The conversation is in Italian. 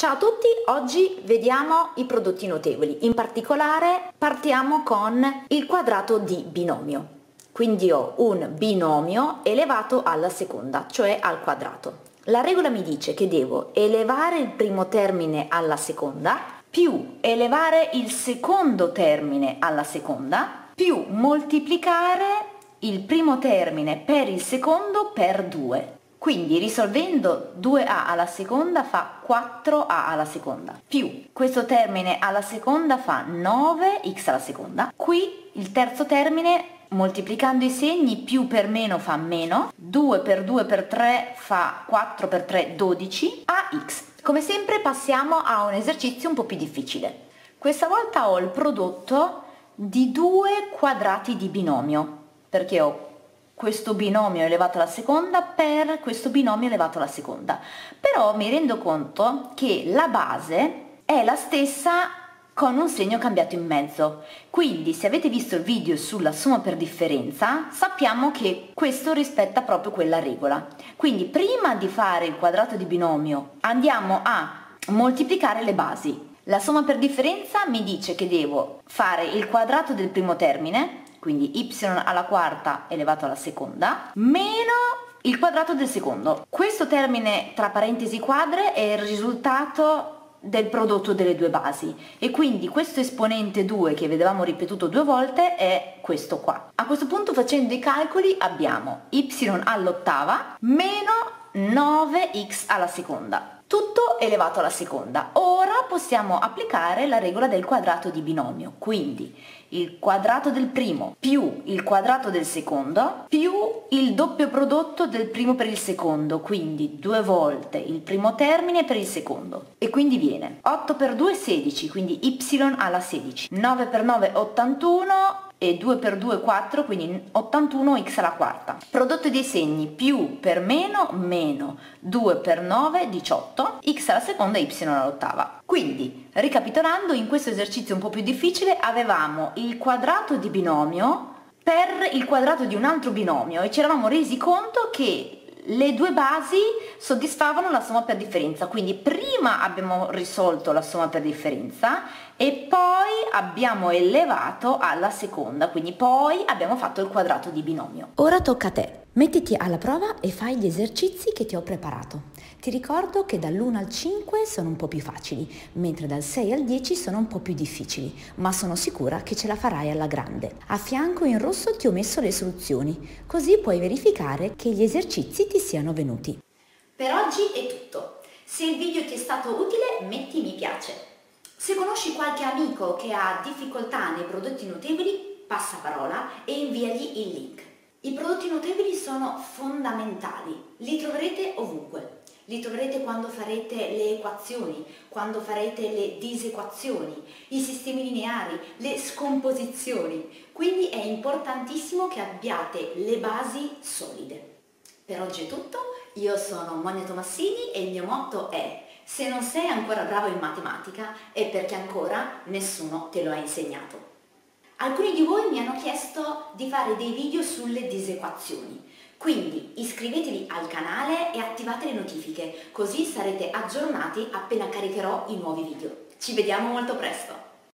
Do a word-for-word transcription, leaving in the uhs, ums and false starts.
Ciao a tutti, oggi vediamo i prodotti notevoli, in particolare partiamo con il quadrato di binomio. Quindi ho un binomio elevato alla seconda, cioè al quadrato. La regola mi dice che devo elevare il primo termine alla seconda, più elevare il secondo termine alla seconda, più moltiplicare il primo termine per il secondo per due. Quindi risolvendo due a alla seconda fa quattro a alla seconda, più questo termine alla seconda fa nove x alla seconda. Qui il terzo termine, moltiplicando i segni, più per meno fa meno, due per due per tre fa quattro per tre dodici, ax. Come sempre passiamo a un esercizio un po' più difficile. Questa volta ho il prodotto di due quadrati di binomio, perché ho questo binomio elevato alla seconda per questo binomio elevato alla seconda. Però mi rendo conto che la base è la stessa con un segno cambiato in mezzo. Quindi se avete visto il video sulla somma per differenza, sappiamo che questo rispetta proprio quella regola. Quindi prima di fare il quadrato di binomio andiamo a moltiplicare le basi. La somma per differenza mi dice che devo fare il quadrato del primo termine, quindi y alla quarta elevato alla seconda, meno il quadrato del secondo. Questo termine tra parentesi quadre è il risultato del prodotto delle due basi e quindi questo esponente due che vedevamo ripetuto due volte è questo qua. A questo punto, facendo i calcoli, abbiamo y all'ottava meno nove x alla seconda, tutto elevato alla seconda. Ora possiamo applicare la regola del quadrato di binomio, quindi il quadrato del primo più il quadrato del secondo più il doppio prodotto del primo per il secondo, quindi due volte il primo termine per il secondo, e quindi viene otto per due sedici, quindi y alla sedici, nove per nove ottantuno e due per due quattro, quindi ottantuno x alla quarta. Prodotto dei segni, più per meno meno, due per nove diciotto, x alla seconda e y all'ottava. Quindi, ricapitolando, in questo esercizio un po' più difficile avevamo il quadrato di binomio per il quadrato di un altro binomio e ci eravamo resi conto che le due basi soddisfavano la somma per differenza, quindi prima abbiamo risolto la somma per differenza e poi abbiamo elevato alla seconda, quindi poi abbiamo fatto il quadrato di binomio. Ora tocca a te. Mettiti alla prova e fai gli esercizi che ti ho preparato. Ti ricordo che dall'uno al cinque sono un po' più facili, mentre dal sei al dieci sono un po' più difficili, ma sono sicura che ce la farai alla grande. A fianco in rosso ti ho messo le soluzioni, così puoi verificare che gli esercizi ti siano venuti. Per oggi è tutto. Se il video ti è stato utile, metti mi piace. Se conosci qualche amico che ha difficoltà nei prodotti notevoli, passa parola e inviagli il link. I prodotti notevoli sono fondamentali, li troverete ovunque. Li troverete quando farete le equazioni, quando farete le disequazioni, i sistemi lineari, le scomposizioni. Quindi è importantissimo che abbiate le basi solide. Per oggi è tutto, io sono Monia Tomassini e il mio motto è: se non sei ancora bravo in matematica è perché ancora nessuno te lo ha insegnato. Alcuni di voi mi hanno chiesto di fare dei video sulle disequazioni, quindi iscrivetevi al canale e attivate le notifiche, così sarete aggiornati appena caricherò i nuovi video. Ci vediamo molto presto!